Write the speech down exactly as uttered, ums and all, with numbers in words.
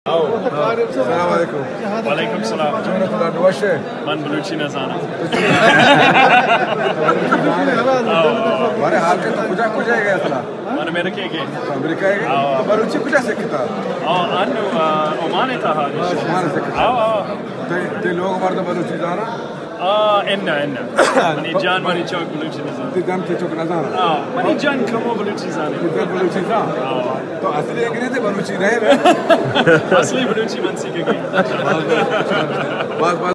السلام عليكم. وعليكم السلام. من بلوچی نزانا. हमारे हाल के तो कुछ कुछ है गया था। من अमेरिका के. अमेरिका के. तो बलूची कुछ ऐसे किता. हाँ अनु ओमान था हाँ. ओमान से किता. हाँ हाँ. ते ते लोग हमारे तो बलूची जाना. آه إننا إننا ماني جان ماني تشوك بلوچي نزان تدام تشوك نزان آه ماني جان كمو بلوچي زاني تدام بلوچي زان آه تو أصلي إنجليزي بلوچي नहीं है असली बलूची मनसी के